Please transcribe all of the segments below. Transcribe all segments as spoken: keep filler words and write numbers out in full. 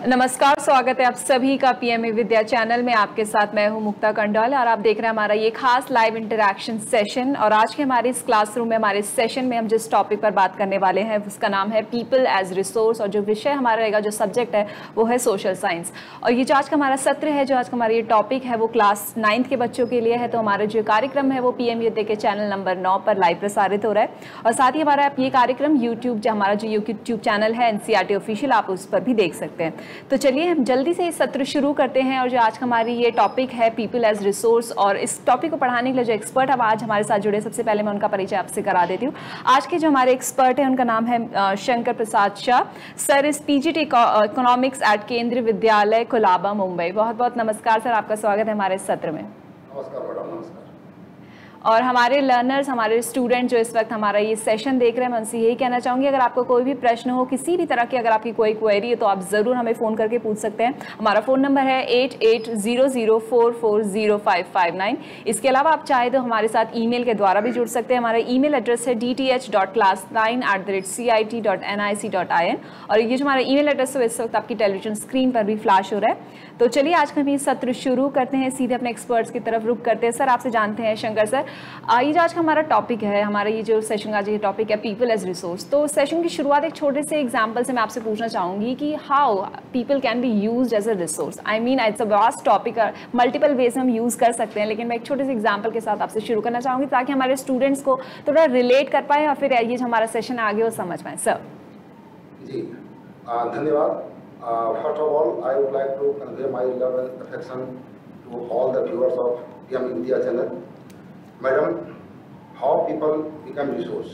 नमस्कार, स्वागत है आप सभी का पीएमए विद्या चैनल में। आपके साथ मैं हूं मुक्ता कंडौल और आप देख रहे हैं हमारा ये खास लाइव इंटरैक्शन सेशन। और आज के हमारे इस क्लासरूम में, हमारे सेशन में हम जिस टॉपिक पर बात करने वाले हैं उसका नाम है पीपल एज रिसोर्स, और जो विषय हमारा रहेगा, जो सब्जेक्ट है वो है सोशल साइंस। और ये जो आज का हमारा सत्र है, जो आज का हमारा ये टॉपिक है वो क्लास नाइन्थ के बच्चों के लिए है। तो हमारा जो कार्यक्रम है वो पीएमए विद्या के चैनल नंबर नौ पर लाइव प्रसारित हो रहा है। और साथ ही हमारा ये कार्यक्रम यूट्यूब, जो हमारा जो यूट्यूब चैनल है एनसीईआरटी ऑफिशियल, आप उस पर भी देख सकते हैं। तो चलिए हम जल्दी से इस सत्र शुरू करते हैं। और जो आज का हमारी ये टॉपिक है पीपल एज रिसोर्स, और इस टॉपिक को पढ़ाने के लिए जो एक्सपर्ट अब आज हमारे साथ जुड़े, सबसे पहले मैं उनका परिचय आपसे करा देती हूँ। आज के जो हमारे एक्सपर्ट हैं उनका नाम है Shankar Prasad Shah. Sir is PGT economics at Kendriya Vidyalaya Colaba, Mumbai. बहुत बहुत नमस्कार सर, आपका स्वागत है हमारे इस सत्र में। नमस्कार मैडम। नमस्कार। और हमारे लर्नर्स, हमारे स्टूडेंट जो इस वक्त हमारा ये सेशन देख रहे हैं, मैं उनसे यही कहना चाहूँगी, अगर आपको कोई भी प्रश्न हो, किसी भी तरह की अगर आपकी कोई क्वेरी है, तो आप ज़रूर हमें फ़ोन करके पूछ सकते हैं। हमारा फ़ोन नंबर है eight eight zero zero four four zero five five nine. इसके अलावा आप चाहे तो हमारे साथ ईमेल के द्वारा भी जुड़ सकते हैं। हमारा ईमेल एड्रेस है D T H dot class nine at the rate C I T dot N I C dot I N. और ये जो हमारा ईमेल एड्रेस है इस वक्त आपकी टेलीविजन स्क्रीन पर भी फ्लैश हो रहा है। तो चलिए आज का हम ये सत्र शुरू करते हैं, सीधे अपने एक्सपर्ट्स की तरफ रुक करते हैं। सर आपसे जानते हैं, शंकर सर, ये जो आज का हमारा टॉपिक है, हमारा ये जो सेशन का आज ये टॉपिक है पीपल एज रिसोर्स। तो सेशन की शुरुआत एक छोटे से एग्जांपल से मैं आपसे पूछना चाहूंगी कि how people can be used as a resource. I mean it's a vast topic, multiple ways में हम यूज कर सकते हैं, लेकिन मैं एक छोटे से एग्जाम्पल के साथ आपसे शुरू करना चाहूंगी ताकि हमारे स्टूडेंट्स को थोड़ा रिलेट कर पाए और फिर ये जो हमारा सेशन आगे वो समझ पाए। सर जी धन्यवाद। First of all I would like to convey my love and affection to all the viewers of PMA Vidya channel. Madam, how people become resource,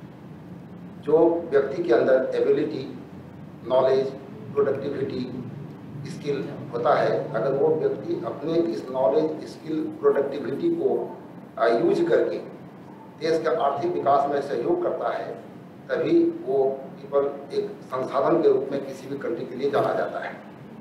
जो व्यक्ति के अंदर एबिलिटी, नॉलेज, प्रोडक्टिविटी, स्किल होता है, अगर वो व्यक्ति अपने इस नॉलेज, स्किल, प्रोडक्टिविटी को यूज करके देश के आर्थिक विकास में सहयोग करता है, तभी वो पीपल एक संसाधन के रूप में किसी भी कंट्री के लिए जाना जाता है।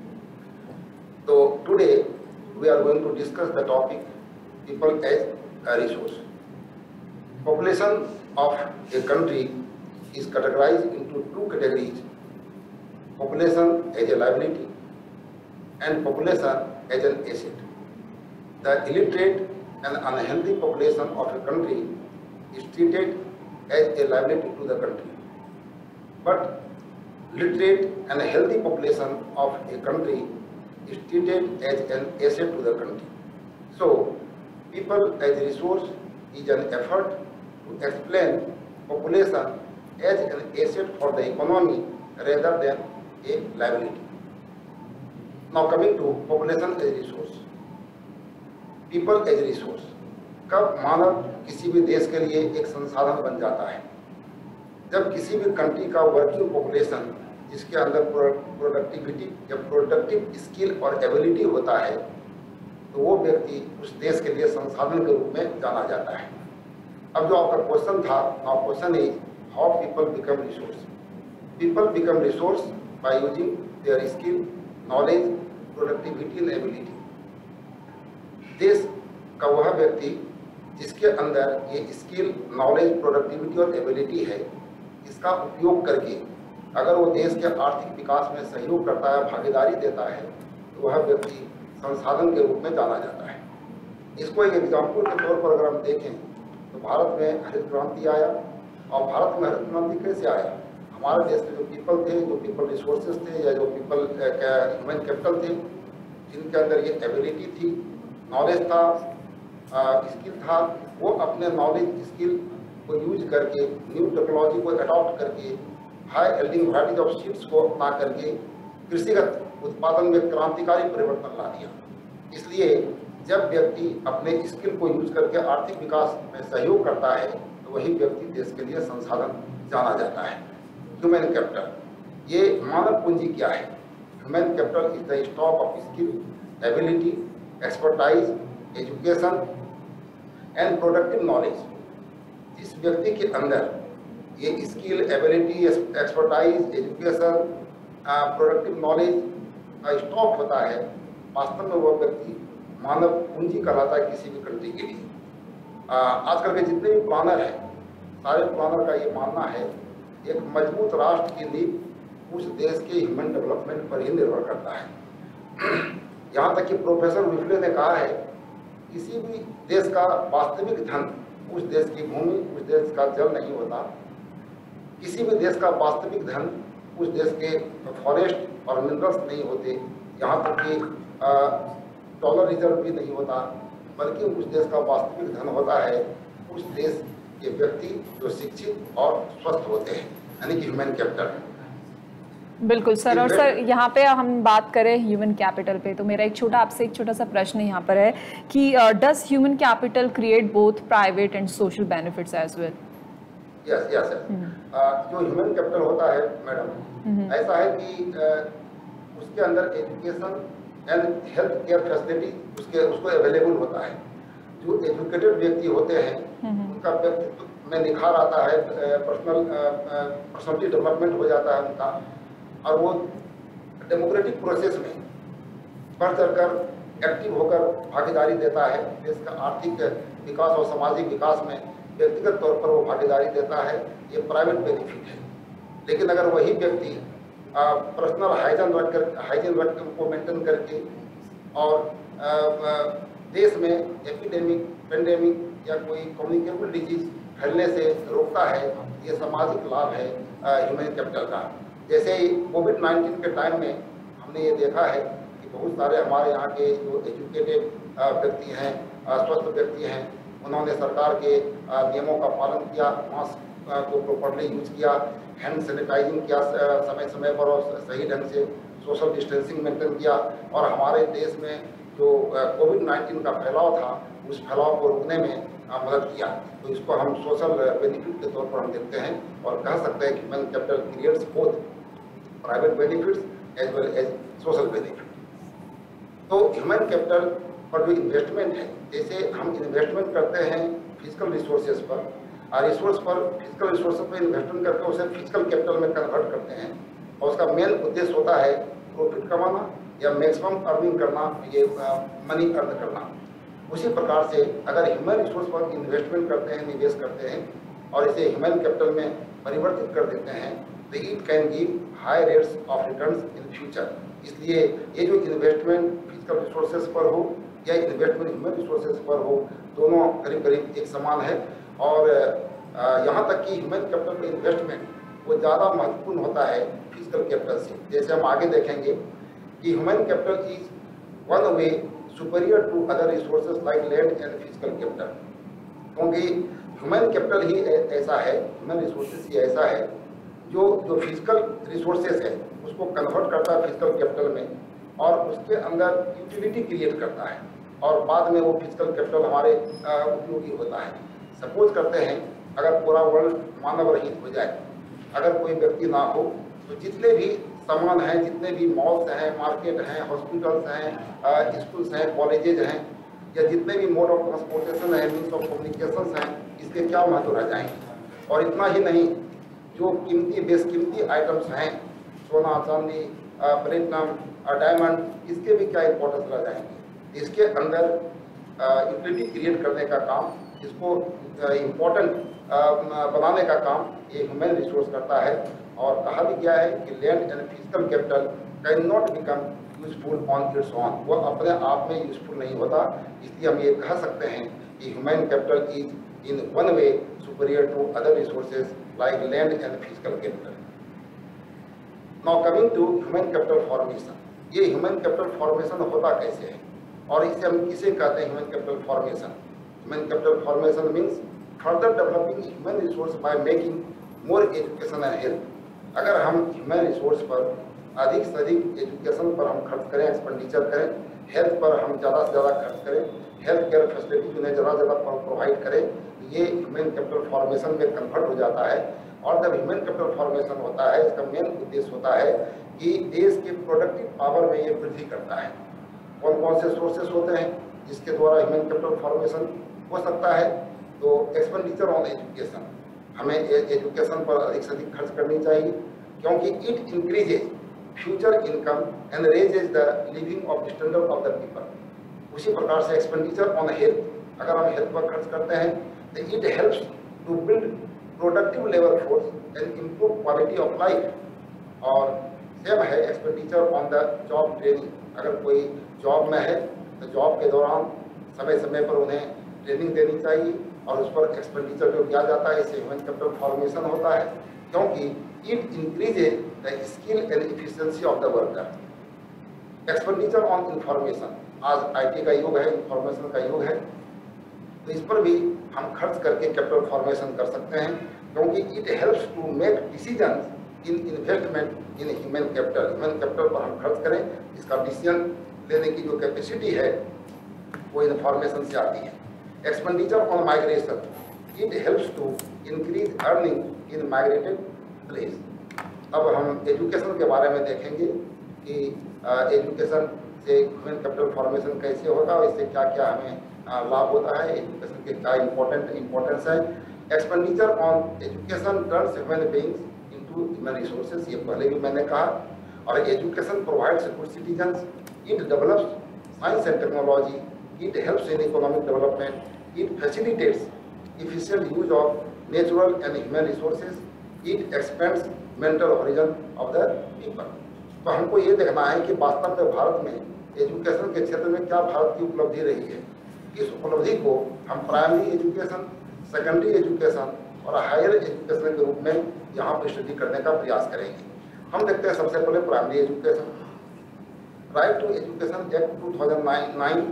तो today we are going to discuss the topic people as a resource. Population of a country is categorized into two categories: population as a liability and population as an asset. The illiterate and unhealthy population of a country is treated as a liability to the country, but literate and healthy population of a country is treated as an asset to the country. So people as a resource is an effort to explain population as an asset for the economy rather than a liability. Now coming to population as a resource, people as a resource, कब मानव किसी भी देश के लिए एक संसाधन बन जाता है? जब किसी भी कंट्री का वर्किंग पॉपुलेशन, जिसके अंदर प्रोडक्टिविटी या प्रोडक्टिव स्किल और एबिलिटी होता है, तो वो व्यक्ति उस देश के लिए संसाधन के रूप में जाना जाता है। अब जो आपका क्वेश्चन था, now question is how people become resource. People become resource by using their skill, knowledge, productivity and ability. देश का वह व्यक्ति जिसके अंदर ये स्किल, नॉलेज, प्रोडक्टिविटी और एबिलिटी है, इसका उपयोग करके अगर वो देश के आर्थिक विकास में सहयोग करता है, भागीदारी देता है, तो वह व्यक्ति संसाधन के रूप में जाना जाता है। इसको एक एग्जाम्पल के तौर पर अगर हम देखें तो भारत में हरित क्रांति आया, और भारत में हरित क्रांति कैसे आया? हमारे देश में जो पीपल थे, जो पीपल रिसोर्सेज थे, या जो पीपल ह्यूमन कैपिटल थे, जिनके अंदर ये एबिलिटी थी, नॉलेज था, स्किल था, वो अपने नॉलेज, स्किल को यूज करके, न्यू टेक्नोलॉजी को अडॉप्ट करके, high yielding varieties of seeds को अपना करके कृषिगत उत्पादन में क्रांतिकारी परिवर्तन ला दिया। इसलिए जब व्यक्ति अपने स्किल को यूज करके आर्थिक विकास में सहयोग करता है, तो वही व्यक्ति देश के लिए संसाधन जाना जाता है। ह्यूमन कैपिटल, ये मानव पूंजी क्या है? Human capital is the stock of skill, ability, expertise, education and productive knowledge. जिस व्यक्ति के अंदर ये skill, ability, expertise, education, productive knowledge का स्टॉक होता है, वास्तव में वह व्यक्ति मानव पूंजी कहलाता है किसी भी कंट्री के लिए। आजकल के जितने भी प्लानर हैं, सारे प्लानर का ये मानना है एक मजबूत राष्ट्र की नींव उस देश के ह्यूमन डेवलपमेंट पर ही निर्भर करता है। यहाँ तक कि प्रोफेसर विफले ने कहा है, किसी भी देश का वास्तविक धन उस देश की भूमि, उस देश का जल नहीं होता। किसी भी देश का वास्तविक धन उस देश के फॉरेस्ट और मिनरल्स नहीं होते, यहाँ तक कि डॉलर रिजर्व भी नहीं होता, बल्कि उस देश का वास्तविक धन होता है उस देश के व्यक्ति जो शिक्षित और स्वस्थ होते हैं, यानी कि ह्यूमन कैपिटल। बिल्कुल सर। और सर यहाँ पे हम बात करें ह्यूमन कैपिटल पे, तो मेरा एक छोटा आपसे एक छोटा सा प्रश्न यहाँ पर है कि does human capital create both private and social benefits as well? Yes yes sir. जो ह्यूमन कैपिटल होता है मैडम, ऐसा है कि uh, उसके अंदर education and health care facility उसके उसको अवेलेबल होता है। जो एजुकेटेड व्यक्ति होते हैं उनका व्यक्तित्व में निखार आता है, पर्सनल पर्सनलिटी डेवलपमेंट हो जाता है उनका, और वो डेमोक्रेटिक प्रोसेस में बढ़ चढ़कर एक्टिव होकर भागीदारी देता है। देश का आर्थिक विकास और सामाजिक विकास में व्यक्तिगत तौर पर वो भागीदारी देता है, ये प्राइवेट बेनिफिट है। लेकिन अगर वही व्यक्ति पर्सनल हाइजीन रख कर हाइजीन रख को मेंटेन करके और आ, आ, देश में एपिडेमिक, पेंडेमिक या कोई कम्युनिकेबल डिजीज फैलने से रोकता है, ये सामाजिक लाभ है ह्यूमन कैपिटल का। जैसे ही कोविड नाइन्टीन के टाइम में हमने ये देखा है कि बहुत सारे हमारे यहाँ के जो एजुकेटेड व्यक्ति हैं, स्वस्थ व्यक्ति हैं, उन्होंने सरकार के नियमों का पालन किया, मास्क को प्रॉपर्ली यूज किया, हैंड सैनिटाइजिंग किया समय समय पर और सही ढंग से सोशल डिस्टेंसिंग मेंटेन किया, और हमारे देश में जो कोविड नाइन्टीन का फैलाव था उस फैलाव को रोकने में मदद किया। तो इसको हम सोशल बेनिफिट के तौर पर हम देखते हैं और कह सकते हैं कि human capital creates both private benefits as well as social benefit. तो ह्यूमन कैपिटल पर जो इन्वेस्टमेंट है, जैसे हम इन्वेस्टमेंट करते हैं फिजिकल रिसोर्सेज पर, और रिसोर्स पर फिजिकल रिसोर्स पर इन्वेस्टमेंट करके उसे फिजिकल कैपिटल में कन्वर्ट करते हैं, और उसका मेन उद्देश्य होता है प्रॉफिट कमाना या मैक्सिमम अर्निंग करना, ये मनी अर्न करना। उसी प्रकार से अगर ह्यूमन रिसोर्स पर इन्वेस्टमेंट करते हैं, निवेश करते हैं और इसे ह्यूमन कैपिटल में परिवर्तित कर देते हैं, तो it can give high rates of returns in future. इसलिए ये जो इन्वेस्टमेंट फिजिकल रिसोर्सेज पर हो या इन्वेस्टमेंट ह्यूमन रिसोर्सेज पर हो, दोनों करीब करीब एक समान है। और यहाँ तक कि ह्यूमन कैपिटल में इन्वेस्टमेंट वो ज़्यादा महत्वपूर्ण होता है फिजिकल कैपिटल से। जैसे हम आगे देखेंगे कि human capital is one way superior to other resources like land and physical capital, क्योंकि ह्यूमन कैपिटल ही ऐसा है, ह्यूमन रिसोर्सेज ही ऐसा है जो जो फिजिकल रिसोर्सेज है उसको कन्वर्ट करता है फिजिकल कैपिटल में, और उसके अंदर यूटिलिटी क्रिएट करता है, और बाद में वो फिजिकल कैपिटल हमारे उपयोगी होता है। सपोज करते हैं अगर पूरा वर्ल्ड मानव रहित हो जाए, अगर कोई व्यक्ति ना हो, तो जितने भी सामान हैं, जितने भी मॉल्स हैं, मार्केट हैं, हॉस्पिटल्स हैं, स्कूल्स हैं, कॉलेजेज हैं, या जितने भी मोड ऑफ ट्रांसपोर्टेशन है, मीन्स ऑफ कम्युनिकेशन हैं, इसके क्या महत्व रह जाएंगे। और इतना ही नहीं, जो कीमती बेशकीमती आइटम्स हैं, सोना, चांदी, प्लेटिनम, डायमंड, इसके भी क्या इंपॉर्टेंस रह जाएंगे। इसके अंदर यूटिलिटी क्रिएट करने का काम, इसको इम्पोर्टेंट बनाने का काम ये ह्यूमन रिसोर्स करता है। और कहा भी गया है कि land and physical capital can not become useful on its own, वो अपने आप में यूजफुल नहीं होता। इसलिए हम ये कह सकते हैं कि human capital is in one way superior to other resources like land and physical capital. Now coming to human capital formation, ये ह्यूमन कैपिटल फॉर्मेशन होता कैसे है और इसे हम किसे कहते हैं human capital formation. Human capital formation means further developing human resource by making more education and health. अगर हम ह्यूमन रिसोर्स पर अधिक से अधिक एजुकेशन पर हम खर्च करें, एक्सपेंडिचर करें, हेल्थ पर हम ज़्यादा से ज़्यादा खर्च करें, हेल्थ केयर फैसिलिटी उन्हें ज़्यादा ज़्यादा प्रोवाइड करें, ये ह्यूमन कैपिटल फॉर्मेशन में कन्वर्ट हो जाता है। और जब ह्यूमन कैपिटल फॉर्मेशन होता है, इसका मेन उद्देश्य होता है कि देश के प्रोडक्टिव पावर में ये वृद्धि करता है। कौन कौन से सोर्सेस होते हैं जिसके द्वारा ह्यूमन कैपिटल फॉर्मेशन हो सकता है? तो एक्सपेंडिचर ऑन एजुकेशन, हमें एजुकेशन पर अधिक से अधिक खर्च करनी चाहिए, क्योंकि it increases future income and raises the living of standard of the people. उसी प्रकार से एक्सपेंडिचर ऑन हेल्थ, अगर हम हेल्थ पर खर्च करते हैं तो it helps to build productive labour force and improve quality of life. और सेम है expenditure on the job training. अगर कोई जॉब में है तो जॉब के दौरान समय समय पर उन्हें ट्रेनिंग देनी चाहिए और उस पर एक्सपेंडिचर जो किया जाता है इससे ह्यूमन कैपिटल फॉर्मेशन होता है, क्योंकि it increases the skill and efficiency of the worker. Expenditure on information, आज आईटी का युग है, इंफॉर्मेशन का युग है, तो इस पर भी हम खर्च करके कैपिटल फॉर्मेशन कर सकते हैं, क्योंकि it helps to make decision in investment in human capital. Human capital पर हम खर्च करें, इसका डिसीजन लेने की जो कैपेसिटी है वो इन्फॉर्मेशन से आती है। Expenditure on migration, it helps to increase earning in migrated place. अब हम एजुकेशन के बारे में देखेंगे कि एजुकेशन से ह्यूमन कैपिटल फॉर्मेशन कैसे होगा और इससे क्या क्या हमें आ, लाभ होता है, एजुकेशन के क्या इम्पोर्टेंट इम्पोर्टेंस है। Expenditure on education turns human beings into human resources, ये पहले भी मैंने कहा। और education provides good citizens, it develops science and technology, it helps in economic development, it facilitates efficient use of natural and human resources, it expands mental horizon of the people। तो हमको ये देखना है कि वास्तव में भारत में एजुकेशन के क्षेत्र में क्या भारत की उपलब्धि रही है। इस उपलब्धि को हम प्राइमरी एजुकेशन, सेकेंडरी एजुकेशन और हायर एजुकेशन के रूप में यहाँ पर स्टडी करने का प्रयास करेंगे। हम देखते हैं सबसे पहले primary education. Right to education act two thousand nine,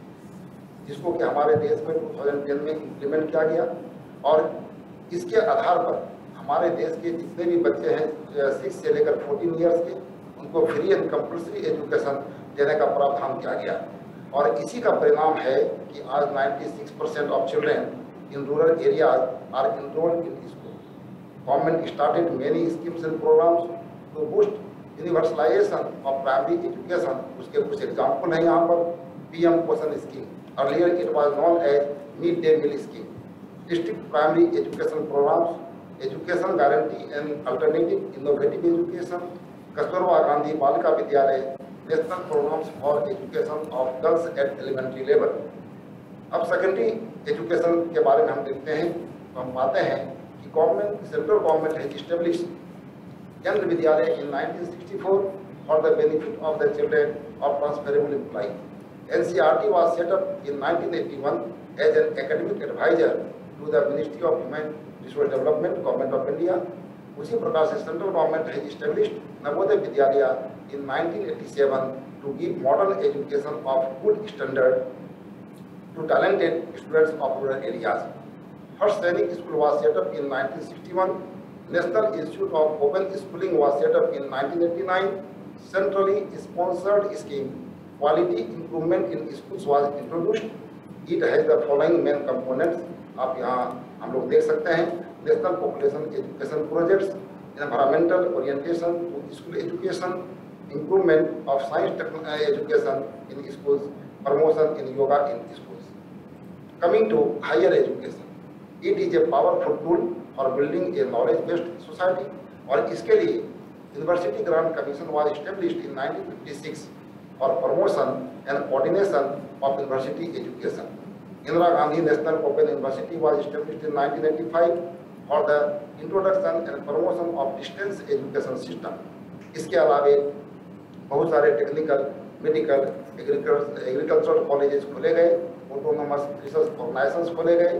जिसको कि हमारे देश में दो हज़ार दस में इम्प्लीमेंट किया गया, और इसके आधार पर हमारे देश के जितने भी बच्चे हैं सिक्स से लेकर फोर्टीन ईयर्स के, उनको फ्री एंड कंपल्सरी एजुकेशन देने का प्रावधान किया गया। और इसी का परिणाम है कि आज छियानवे percent of children in rural areas are enrolled in school. Government started many schemes and programmes to boost universalisation of primary education. उसके कुछ एग्जाम्पल हैं यहाँ पर। PM Poshan scheme, earlier it was known as mid-day meal scheme, district primary education programs, education guarantee and alternative innovative education, Kasturba Gandhi Balika Vidyalaya, national programs for education of girls at elementary level। अब secondary education के बारे में हम देखते हैं, तो हम पाते हैं कि government central government has established Kendra Vidyalaya in nineteen sixty four for the benefit of the children of transferable employ. N C R T was set up in nineteen eighty-one as an academic advisor to the Ministry of Human Resource Development, Government of India। उसी प्रकार से central government has established Navodaya Vidyalaya in nineteen eighty-seven to give modern education of good standard to talented students of rural areas। First training school was set up in nineteen sixty-one। National Institute of Open Schooling was set up in nineteen eighty-nine। Centrally sponsored scheme Quality improvement in schools was introduced। It has the following main components। आप यहाँ हम लोग देख सकते हैं। National population education projects, environmental orientation to school education, improvement of science education in schools, promotion in yoga in schools. Coming to higher education, it is a powerful tool for building a knowledge based society. और इसके लिए university grant commission was established in nineteen fifty six for promotion and coordination of university education। Indira Gandhi National Open University was established in nineteen eighty-five for the introduction and promotion of distance education system। इसके अलावे बहुत सारे technical, medical, agricultural colleges खोले गए, autonomous research organisations खोले गए।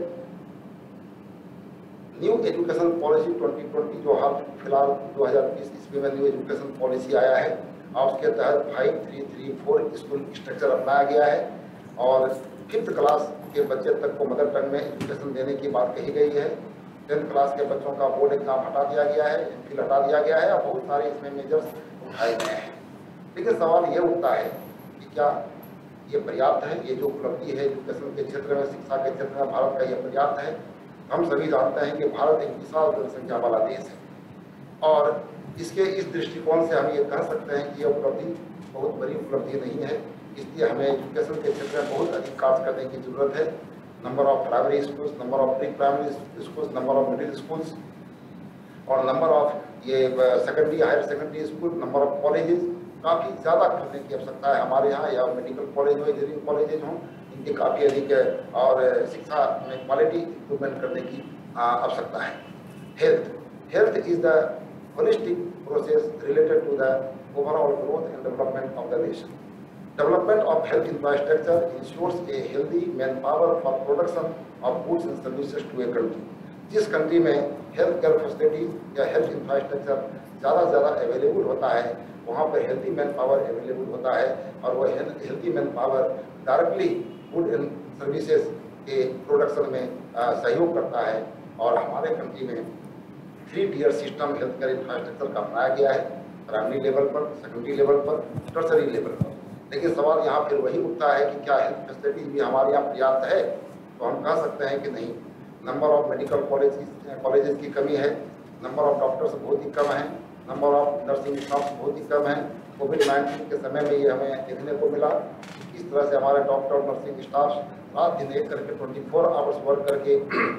New education policy twenty twenty जो हाल फिलहाल दो हज़ार बीस ईस्वी में न्यू एजुकेशन पॉलिसी आया है, और उसके तहत five three three four school structure अपनाया गया है, और फिफ्थ क्लास के बच्चे तक को मदर टंग में एजुकेशन देने की बात कही गई है। टेंथ क्लास के बच्चों का बोर्ड एग्जाम हटा दिया गया है, एमफिल हटा दिया गया है, और बहुत सारे इसमें मेजर्स उठाए गए हैं। लेकिन सवाल ये उठता है कि क्या ये पर्याप्त है? ये जो उपलब्धि है एजुकेशन के क्षेत्र में, शिक्षा के क्षेत्र में भारत का ये पर्याप्त है? हम सभी जानते हैं कि भारत एक विशाल जनसंख्या वाला देश है, और इसके इस दृष्टिकोण से हम ये कह सकते हैं कि यह उपलब्धि बहुत बड़ी उपलब्धि नहीं है। इसलिए हमें एजुकेशन के क्षेत्र में बहुत अधिक कार्य करने की जरूरत है। Number of primary schools, number of pre primary schools, number of middle schools, और नंबर ऑफ ये secondary higher secondary school, number of colleges काफ़ी ज़्यादा करने की आवश्यकता है हमारे यहाँ। या मेडिकल कॉलेज हो, इंजीनियरिंग कॉलेजेज हों, इनकी काफ़ी अधिक है, और शिक्षा में क्वालिटी इम्प्रूवमेंट करने की आवश्यकता है। Health health is the holistic process related to the overall growth and development of the nation. Development of health infrastructure ensures a healthy manpower for production of goods and services to a country. जिस country में health care facilities या health infrastructure ज़्यादा से ज़्यादा available होता है, वहाँ पर हेल्थी मैन पावर अवेलेबल होता है और वह healthy man power directly good and services के प्रोडक्शन में आ, सहयोग करता है। और हमारे कंट्री में three tier system health care infrastructure का अपनाया गया है, प्राइमरी लेवल पर, सेकेंडरी लेवल पर, टर्सरी लेवल पर। लेकिन सवाल यहाँ फिर वही उठता है कि क्या हेल्थ फैसिलिटीज भी हमारे यहाँ पर्याप्त है? तो हम कह सकते हैं कि नहीं। Number of medical college colleges की कमी है, नंबर ऑफ डॉक्टर्स बहुत ही कम है, नंबर ऑफ नर्सिंग स्टाफ बहुत ही कम है। कोविड नाइन्टीन के समय में ये हमें देखने को मिला इस तरह से हमारे डॉक्टर और नर्सिंग स्टाफ रात दिन एक करके ट्वेंटी फोर आवर्स वर्क करके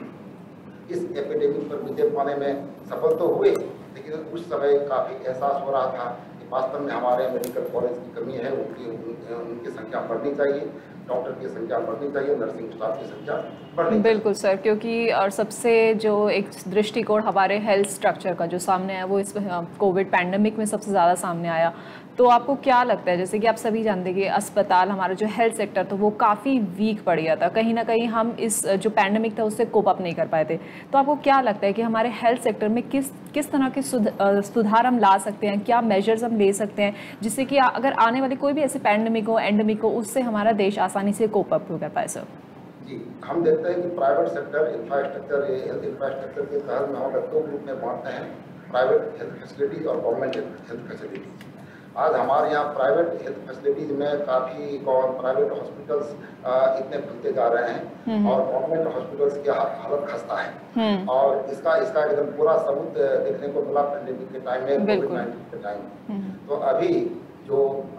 इस एपिडेमिक पर विजय पाने में सफल तो हुए, लेकिन उस समय काफ़ी एहसास हो रहा था कि वास्तव में हमारे मेडिकल कॉलेज की कमी है, उनकी उनकी संख्या बढ़नी चाहिए, डॉक्टर की संख्या बढ़नी चाहिए, नर्सिंग स्टाफ की संख्या बढ़नी। बिल्कुल सर, क्योंकि और सबसे जो एक दृष्टिकोण हमारे हेल्थ स्ट्रक्चर का जो सामने आया वो इस कोविड पैंडमिक में सबसे ज़्यादा सामने आया। तो आपको क्या लगता है, जैसे कि आप सभी जानते हैं कि अस्पताल हमारा जो हेल्थ सेक्टर था वो काफ़ी वीक पड़ गया था, कहीं ना कहीं हम इस जो पैंडमिक था उससे कोप अप नहीं कर पाए थे। तो आपको क्या लगता है कि हमारे हेल्थ सेक्टर में किस किस तरह के सुधार हम ला सकते हैं, क्या मेजर्स हम ले सकते हैं जिससे कि अगर आने वाली कोई भी ऐसे पैंडमिक हो, एंडेमिक हो, उससे हमारा देश आसानी से कोप अप कर पाए? सर जी, हम देखते हैं कि private sector infrastructure health infrastructure के तहत में हम दो ग्रुप में बांटते हैं, प्राइवेट हेल्थ फैसिलिटीज और गवर्नमेंट हेल्थ फैसिलिटीज। आज हमारे यहाँ प्राइवेट हेल्थ फैसिलिटीज में काफ़ी प्राइवेट हॉस्पिटल्स इतने खुलते जा रहे हैं और गवर्नमेंट हॉस्पिटल्स की हालत खस्ता है। और इसका इसका एकदम पूरा सबूत देखने को मिला पैंडेमिक के टाइम में, कोविड नाइन्टीन के टाइम में। तो अभी जो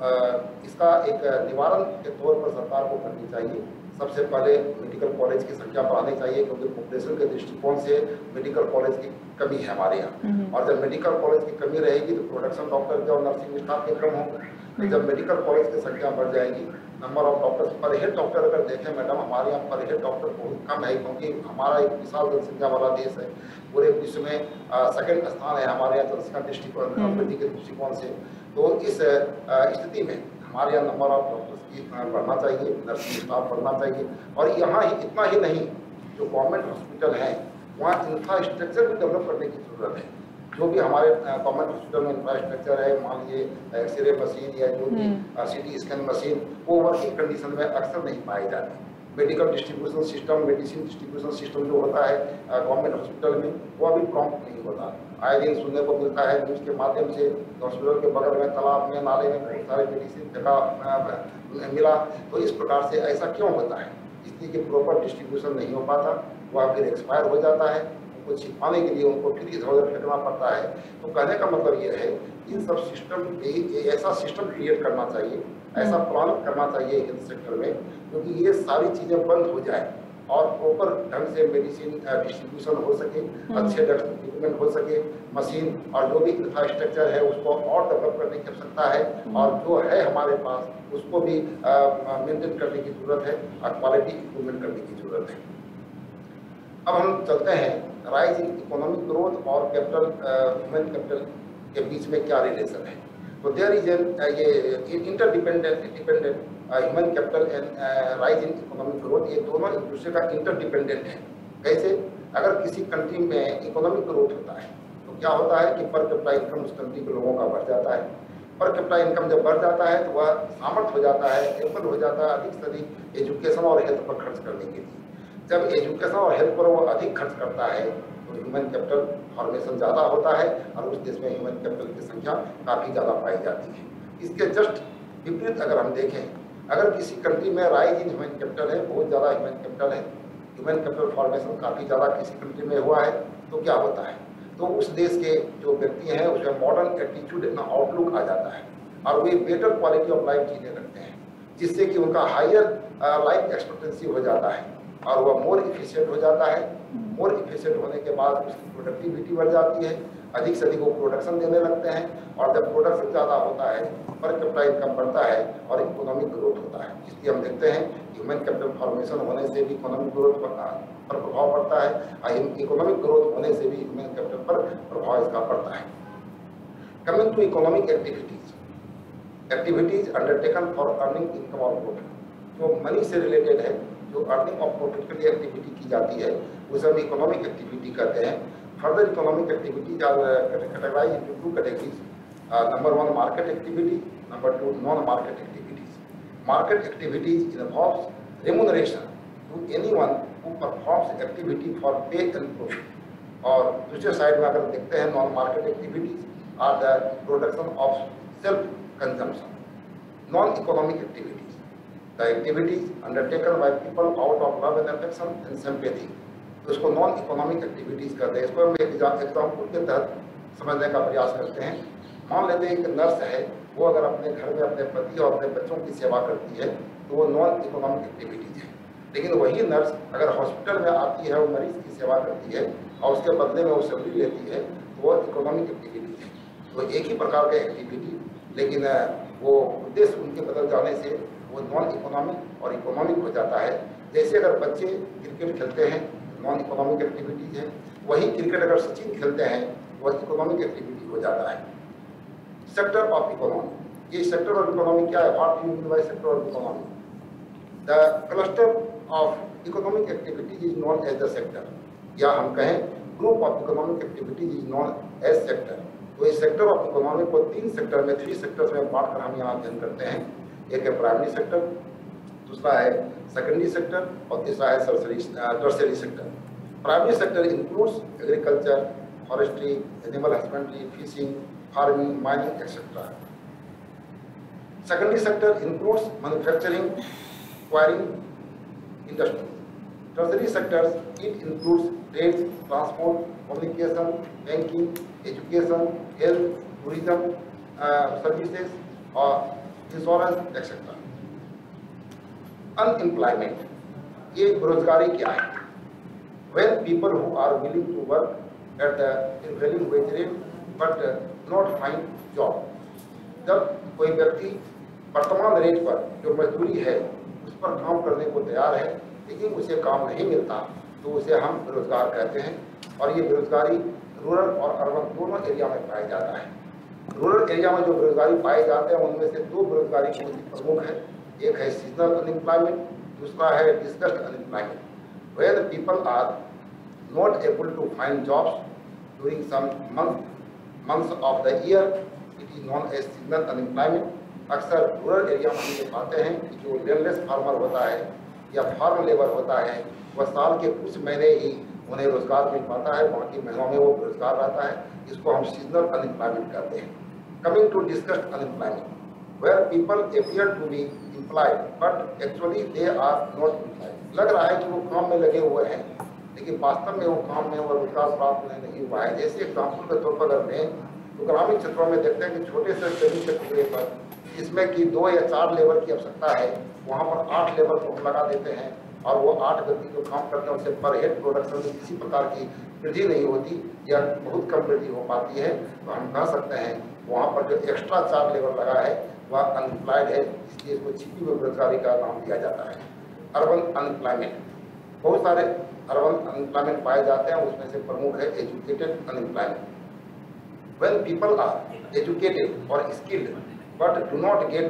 इसका एक निवारण के तौर पर सरकार को करनी चाहिए, सबसे पहले मेडिकल कॉलेज की संख्या बढ़ानी चाहिए, क्योंकि पॉपुलेशन के दृष्टिकोण से मेडिकल कॉलेज की कमी है हमारे यहाँ। और जब मेडिकल कॉलेज की कमी रहेगी तो प्रोडक्शन डॉक्टर के और नर्सिंग स्टाफ के कम होंगे। जब मेडिकल कॉलेज की संख्या बढ़ जाएगी, number of doctors per head doctor अगर देखें मैडम, हमारे यहाँ पर हेड डॉक्टर बहुत कम है, क्योंकि हमारा एक विशाल जनसंख्या वाला देश है, पूरे विश्व में सेकंड स्थान है हमारे यहाँ जनसंख्या दृष्टिकोण वृद्धि के दृष्टिकोण से। तो इस स्थिति में हमारे यहाँ नंबर ऑफ डॉक्टर्स की बढ़ना चाहिए, नर्सिंग स्टाफ बढ़ना चाहिए। और यहाँ ही इतना ही नहीं, जो गवर्नमेंट हॉस्पिटल हैं वहाँ इंफ्रास्ट्रक्चर भी डेवलप करने की जरूरत है। जो भी हमारे गवर्नमेंट हॉस्पिटल में इंफ्रास्ट्रक्चर है, मान लीजिए एक्सरे मशीन या जो भी सीटी स्कैन मशीन, वो वर्किंग कंडीशन में अक्सर नहीं पाई जाती। Medical distribution system, medicine distribution system जो होता है गवर्नमेंट हॉस्पिटल में, वो अभी प्रॉम्प्ट नहीं होता। आए दिन सुनने को मिलता है न्यूज़ के माध्यम से, हॉस्पिटल के बगल में तालाब में नाले में बहुत सारे मेडिसिन फेंका मिला। तो इस प्रकार से ऐसा क्यों होता है? इसलिए कि प्रॉपर डिस्ट्रीब्यूशन नहीं हो पाता, वह फिर एक्सपायर हो जाता है, उनको छिपाने के लिए उनको फिर इधर उधर फेंकना पड़ता है। तो कहने का मतलब ये है, इन सब सिस्टम ऐसा सिस्टम क्रिएट करना चाहिए, ऐसा प्लान करना चाहिए हेल्थ सेक्टर में, क्योंकि ये सारी चीज़ें बंद हो जाए और प्रॉपर ढंग से मेडिसिन डिस्ट्रीब्यूशन हो सके, अच्छे इक्विपमेंट हो सके, मशीन और जो भी इंफ्रास्ट्रक्चर है उसको और डेवलप करने की आवश्यकता है, और जो है हमारे पास उसको भी मेंटेन करने की जरूरत है और क्वालिटी इम्प्रूवमेंट करने की जरूरत है। अब हम चलते हैं राइज इन इकोनॉमिक ग्रोथ और कैपिटल ह्यूमन कैपिटल के बीच में क्या रिलेशन है। तो देयर इज एन ये interdependent dependent human capital and rise in economic growth, ये दोनों एक दूसरे का इंटरडिपेंडेंट है। कैसे? अगर किसी कंट्री में इकोनॉमिक ग्रोथ होता है तो क्या होता है कि पर कैपिटा इनकम उस कंट्री के लोगों का बढ़ जाता है। पर कैपिटा इनकम जब बढ़ जाता है तो वह सामर्थ्य हो जाता है, एबल हो जाता है अधिक से अधिक एजुकेशन और हेल्थ पर खर्च करने के लिए। जब एजुकेशन और हेल्थ पर वो अधिक खर्च करता है तो ह्यूमन कैपिटल फॉर्मेशन ज़्यादा होता है और उस देश में ह्यूमन कैपिटल की संख्या काफ़ी ज़्यादा पाई जाती है। इसके जस्ट विपरीत अगर हम देखें, अगर किसी कंट्री में राइज इन ह्यूमन कैपिटल है, बहुत ज़्यादा ह्यूमन कैपिटल है, ह्यूमन कैपिटल फॉर्मेशन काफ़ी ज़्यादा किसी कंट्री में हुआ है, तो क्या होता है? तो उस देश के जो व्यक्ति हैं उसमें मॉडर्न एटीट्यूड आउटलुक आ जाता है और वे बेटर क्वालिटी ऑफ लाइफ जीने लगते हैं, जिससे कि उनका हायर लाइफ एक्सपेक्टेंसी हो जाता है और वह मोर इफिशिएंट हो जाता है। मोर इफिशिएंट होने के बाद उसकी प्रोडक्टिविटी बढ़ जाती है, अधिक से अधिक वो प्रोडक्शन देने लगते हैं, और जब प्रोडक्शन ज़्यादा होता है पर कैपिटा इनकम बढ़ता है और इकोनॉमिक ग्रोथ होता है। इसलिए हम देखते हैं ह्यूमन कैपिटल फॉर्मेशन होने से भी इकोनॉमिक ग्रोथ पर प्रभाव पड़ता है और इकोनॉमिक ग्रोथ होने से भी ह्यूमन कैपिटल पर प्रभाव इसका पड़ता है। Coming to economic activities, activities undertaken for earning income or profit, जो मनी से रिलेटेड है, जो अर्निंग ऑफ प्रॉफिट के लिए एक्टिविटी की जाती है, उसे हम इकोनॉमिक एक्टिविटी कहते हैं। Further economic activities are categorize into two categories, number one market activity, number two non market activities. Market activities involves remuneration to anyone who performs activity for pay and profit. और दूसरे side में अगर देखते हैं non market activities are the production of self consumption. Non economic activities, the activities undertaken by people out of love and affection and sympathy, तो इसको non economic activities कहते हैं। इसको हम एक एग्जाम्पल के तहत समझने का प्रयास करते हैं। मान लेते हैं एक नर्स है, वो अगर अपने घर में अपने पति और अपने बच्चों की सेवा करती है तो वो नॉन इकोनॉमिक एक्टिविटीज है। लेकिन वही नर्स अगर हॉस्पिटल में आती है, वो मरीज की सेवा करती है और उसके बदले में वो सैलरी लेती है, तो वो इकोनॉमिक एक्टिविटीज है। तो एक ही प्रकार के एक्टिविटी, लेकिन वो उद्देश्य उनके बदल जाने से वो नॉन इकोनॉमिक और इकोनॉमिक हो जाता है। जैसे अगर बच्चे क्रिकेट खेलते हैं, नॉन इकोनॉमिक एक्टिविटीज है, वही क्रिकेट अगर सचिन खेलते हैं, वह इकोनॉमिक एक्टिविटी हो जाता है। सेक्टर ऑफ इकोनॉमी, ये सेक्टर ऑफ इकोनॉमी क्या है? What do you mean by sector of economy? The cluster of economic activities is known as the sector, या हम कहें group of economic activities is known as sector. तो इस sector of economy को तीन sector में, थ्री सेक्टर्स में बांटकर हम यहाँ अध्ययन करते हैं। एक है प्राइमरी सेक्टर, दूसरा है सेकेंडरी सेक्टर और तीसरा है tertiary sector. Primary sector includes agriculture, forestry, animal husbandry, fishing, farming, mining etcetera. Secondary sector includes manufacturing, acquiring, industry. Tertiary sectors it includes trade, transport, communication, banking, education, health, tourism services और insurance etcetera. Unemployment, ये बेरोजगारी क्या है? When people who are willing to work at the prevailing wage rate but not find job, जब कोई व्यक्ति वर्तमान rate पर जो मजदूरी है उस पर काम करने को तैयार है लेकिन उसे काम नहीं मिलता, तो उसे हम बेरोजगार कहते हैं। और ये बेरोजगारी रूरल और अर्बन दोनों एरिया में पाया जाता है। रूरल एरिया में जो बेरोजगारी पाए जाते हैं उनमें से दो बेरोजगारी प्रमुख है, एक है सीजनल अनएम्प्लॉयमेंट, दूसरा है disguised unemployment. Where the people are not able to find jobs during some month months of the year, it is known as seasonal unemployment. अक्सर रूरल एरिया में हम ये पाते हैं कि जो लैंडलेस फार्मर होता है या फार्म लेबर होता है, वह साल के कुछ महीने ही उन्हें रोजगार मिल पाता है, बाकी महीनों में वो बेरोजगार रहता है। इसको हम सीजनल अनएम्प्लॉयमेंट कहते हैं। Coming to disguised unemployment, where people appear to be employed but actually they are not employed. लग रहा है कि वो काम में लगे हुए हैं लेकिन वास्तव में वो काम में वो रोजगार प्राप्त नहीं हुआ है। जैसे एग्जाम्पल के तौर पर अगर लें तो ग्रामीण क्षेत्रों में देखते हैं कि छोटे से जमीन के टुकड़े पर जिसमें कि दो या चार लेबर की आवश्यकता है, वहाँ पर आठ लेबर को लगा देते हैं और वो आठ व्यक्ति जो काम करते हैं उनसे पर हेड प्रोडक्शन में किसी प्रकार की वृद्धि नहीं होती या बहुत कम वृद्धि हो पाती है। तो हम कह सकते हैं वहाँ पर जो एक्स्ट्रा चार लेबर लगा है वह अनएम्प्लॉयड है, इसलिए इसको छिपी हुई बेरोजगारी का नाम दिया जाता है। अर्बन अनएम्प्लॉयमेंट, बहुत सारे अर्बन अनएम्प्लॉयमेंट पाए जाते हैं, उसमें से प्रमुख है educated unemployment. When people are educated or skilled but do not get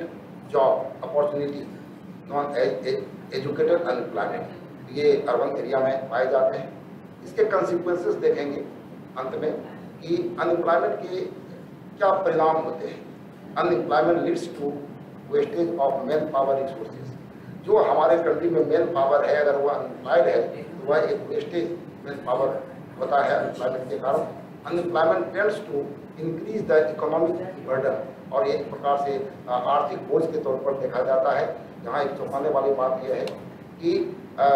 job opportunity, known as educated unemployment, ये अर्बन एरिया में पाए जाते हैं। इसके कंसिक्वेंसेस देखेंगे अंत में कि अनएम्प्लॉयमेंट के क्या परिणाम होते हैं। Unemployment leads to wastage of man power resources. जो हमारे कंट्री में मैन पावर है, अगर वह अनएम्प्लॉयड है तो वह एक वेस्टेज मैन पावर होता है अनएम्प्लॉयमेंट के कारण। Unemployment tends to increase the economic burden, और एक प्रकार से आर्थिक बोझ के तौर पर देखा जाता है। यहाँ एक चौंकाने वाली बात यह है कि आ,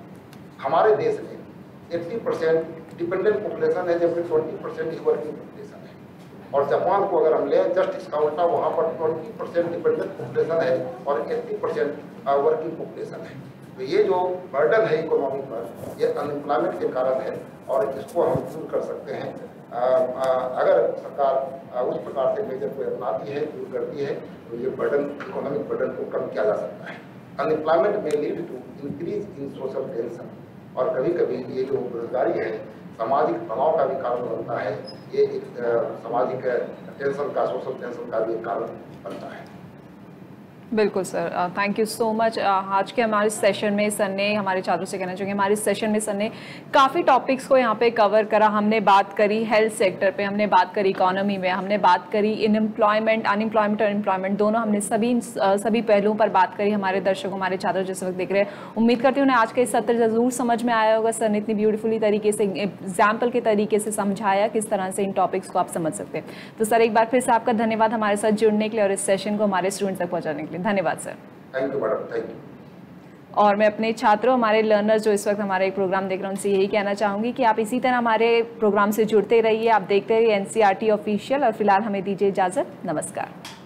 हमारे देश में अस्सी परसेंट डिपेंडेंट पॉपुलेशन है जबकि बीस परसेंट ही वर्किंग पॉपुलेशन है। और जापान को अगर हम लें जस्ट इसका उल्टा, वहाँ पर बीस परसेंट डिपेंडेंट पॉपुलेशन है और अस्सी परसेंट वर्किंग पॉपुलेशन है। तो ये जो बर्डन है इकोनॉमी पर, ये अनएम्प्लॉयमेंट के कारण है और इसको हम दूर कर सकते हैं। आ, आ, अगर सरकार आ, उस प्रकार से मेजर को अपनाती है, दूर करती है, तो ये बर्डन, इकोनॉमिक बर्डन को कम किया जा सकता है। अनएम्प्लॉयमेंट में lead to increase in social tension, और कभी कभी ये जो बेरोजगारी है सामाजिक तनाव का भी कारण बनता है, ये एक सामाजिक टेंशन का, सोशल टेंशन का भी एक कारण बनता है। बिल्कुल sir, thank you so much. आज के हमारे सेशन में सर ने, हमारे छात्रों से कहना चाहूँगी, हमारे सेशन में सर ने काफ़ी टॉपिक्स को यहाँ पे कवर करा। हमने बात करी हेल्थ सेक्टर पे, हमने बात करी इकोनॉमी में, हमने बात करी इनएम्प्लॉयमेंट, अनएम्प्लॉयमेंट और एम्प्लॉयमेंट दोनों, हमने सभी सभी पहलुओं पर बात करी। हमारे दर्शकों, हमारे छात्रों जिस वक्त देख रहे हैं, उम्मीद करती हूँ उन्हें आज का इस सत्र ज़रूर समझ में आया होगा। सर ने इतनी ब्यूटीफुली तरीके से, एग्जाम्पल के तरीके से समझाया किस तरह से इन टॉपिक्स को आप समझ सकते हैं। तो सर एक बार फिर से आपका धन्यवाद हमारे साथ जुड़ने के लिए और इस सेशन को हमारे स्टूडेंट्स तक पहुँचाने के लिए। धन्यवाद सर। Thank you madam, thank you. और मैं अपने छात्रों, हमारे लर्नर्स जो इस वक्त हमारा एक प्रोग्राम देख रहे हैं, उनसे यही कहना चाहूँगी कि आप इसी तरह हमारे प्रोग्राम से जुड़ते रहिए। आप देखते रहिए एनसीईआरटी ऑफिशियल। और फिलहाल हमें दीजिए इजाज़त। नमस्कार।